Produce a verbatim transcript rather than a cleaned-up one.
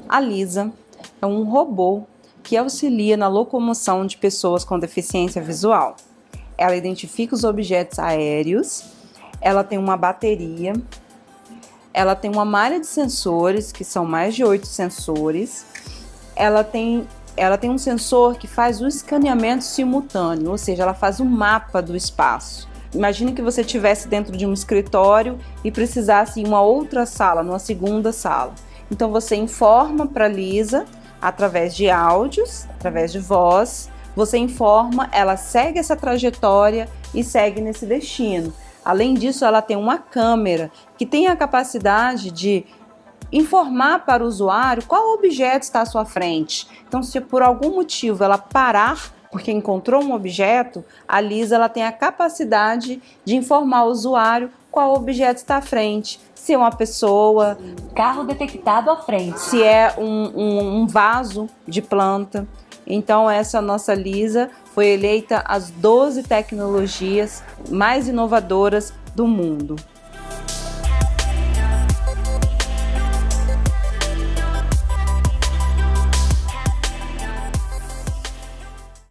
A Lisa é um robô que auxilia na locomoção de pessoas com deficiência visual. Ela identifica os objetos aéreos, ela tem uma bateria, ela tem uma malha de sensores, que são mais de oito sensores, ela tem, ela tem um sensor que faz o escaneamento simultâneo, ou seja, ela faz um mapa do espaço. Imagine que você estivesse dentro de um escritório e precisasse ir em uma outra sala, numa segunda sala. Então você informa para a Lisa, através de áudios, através de voz, você informa, ela segue essa trajetória e segue nesse destino. Além disso, ela tem uma câmera que tem a capacidade de informar para o usuário qual objeto está à sua frente. Então, se por algum motivo ela parar, porque encontrou um objeto, a Lisa ela tem a capacidade de informar o usuário qual objeto está à frente. Se é uma pessoa, carro detectado à frente, se é um, um, um vaso de planta. Então essa nossa Lisa foi eleita as doze tecnologias mais inovadoras do mundo.